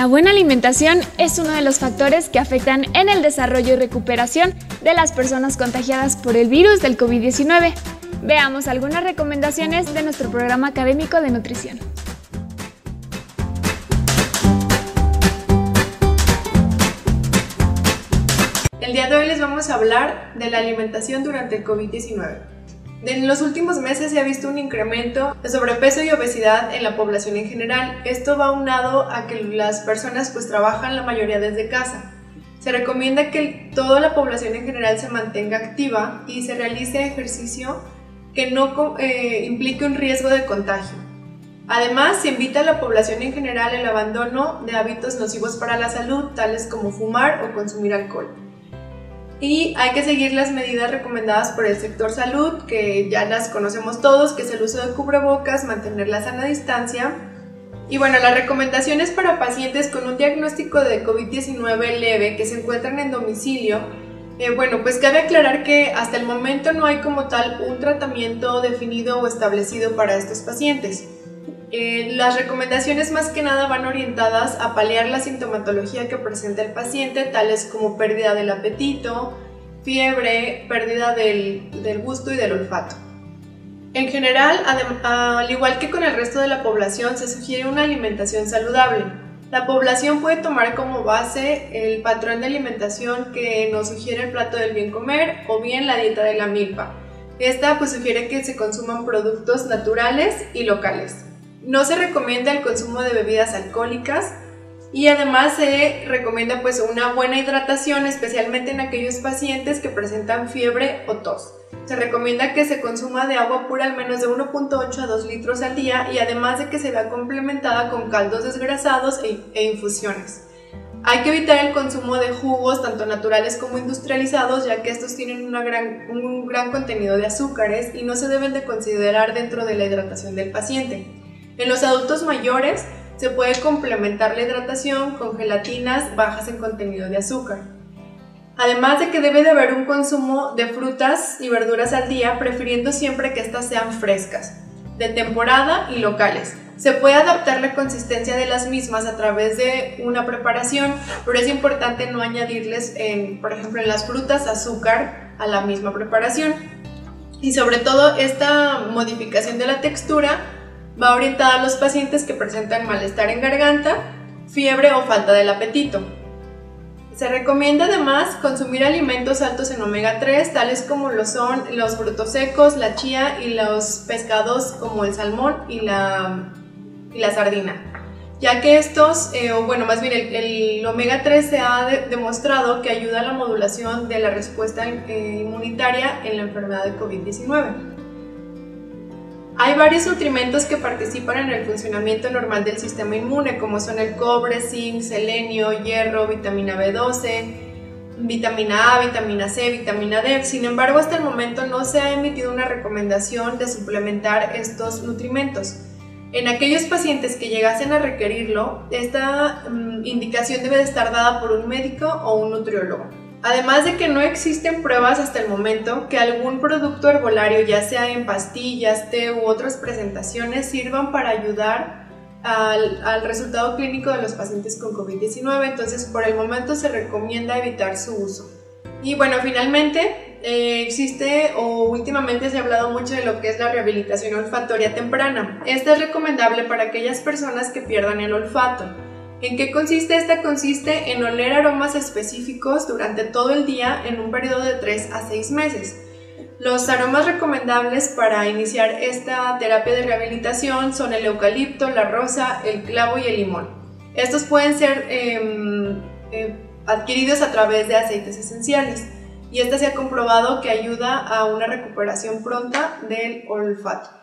buena alimentación es uno de los factores que afectan en el desarrollo y recuperación de las personas contagiadas por el virus del COVID-19. Veamos algunas recomendaciones de nuestro programa académico de nutrición. El día de hoy les vamos a hablar de la alimentación durante el COVID-19. En los últimos meses se ha visto un incremento de sobrepeso y obesidad en la población en general. Esto va aunado a que las personas trabajan la mayoría desde casa. Se recomienda que toda la población en general se mantenga activa y se realice ejercicio que no implique un riesgo de contagio. Además, se invita a la población en general el abandono de hábitos nocivos para la salud, tales como fumar o consumir alcohol. Y hay que seguir las medidas recomendadas por el sector salud, que ya las conocemos todos, que es el uso de cubrebocas, mantener la sana distancia. Y bueno, las recomendaciones para pacientes con un diagnóstico de COVID-19 leve que se encuentran en domicilio, cabe aclarar que hasta el momento no hay como tal un tratamiento definido o establecido para estos pacientes. Las recomendaciones más que nada van orientadas a paliar la sintomatología que presenta el paciente, tales como pérdida del apetito, fiebre, pérdida del gusto y del olfato. En general, al igual que con el resto de la población, se sugiere una alimentación saludable. La población puede tomar como base el patrón de alimentación que nos sugiere el plato del bien comer o bien la dieta de la milpa. Esta sugiere que se consuman productos naturales y locales. No se recomienda el consumo de bebidas alcohólicas y además se recomienda una buena hidratación, especialmente en aquellos pacientes que presentan fiebre o tos. Se recomienda que se consuma de agua pura al menos de 1.8 a 2 litros al día y además de que se vea complementada con caldos desgrasados e infusiones. Hay que evitar el consumo de jugos, tanto naturales como industrializados, ya que estos tienen un gran contenido de azúcares y no se deben de considerar dentro de la hidratación del paciente. En los adultos mayores se puede complementar la hidratación con gelatinas bajas en contenido de azúcar. Además de que debe de haber un consumo de frutas y verduras al día, prefiriendo siempre que estas sean frescas, de temporada y locales. Se puede adaptar la consistencia de las mismas a través de una preparación, pero es importante no añadirles, por ejemplo, en las frutas, azúcar a la misma preparación. Y sobre todo, esta modificación de la textura va orientada a los pacientes que presentan malestar en garganta, fiebre o falta del apetito. Se recomienda además consumir alimentos altos en omega 3, tales como lo son los frutos secos, la chía y los pescados como el salmón y la sardina, ya que estos, el omega 3 se ha demostrado que ayuda a la modulación de la respuesta inmunitaria en la enfermedad de COVID-19. Hay varios nutrimentos que participan en el funcionamiento normal del sistema inmune, como son el cobre, zinc, selenio, hierro, vitamina B12, vitamina A, vitamina C, vitamina D. Sin embargo, hasta el momento no se ha emitido una recomendación de suplementar estos nutrimentos. En aquellos pacientes que llegasen a requerirlo, esta indicación debe de estar dada por un médico o un nutriólogo. Además de que no existen pruebas hasta el momento que algún producto herbolario, ya sea en pastillas, té u otras presentaciones, sirvan para ayudar al resultado clínico de los pacientes con COVID-19, entonces por el momento se recomienda evitar su uso. Y finalmente últimamente se ha hablado mucho de lo que es la rehabilitación olfatoria temprana. Esta es recomendable para aquellas personas que pierdan el olfato. ¿En qué consiste? Esta consiste en oler aromas específicos durante todo el día en un periodo de 3 a 6 meses. Los aromas recomendables para iniciar esta terapia de rehabilitación son el eucalipto, la rosa, el clavo y el limón. Estos pueden ser adquiridos a través de aceites esenciales y esta se ha comprobado que ayuda a una recuperación pronta del olfato.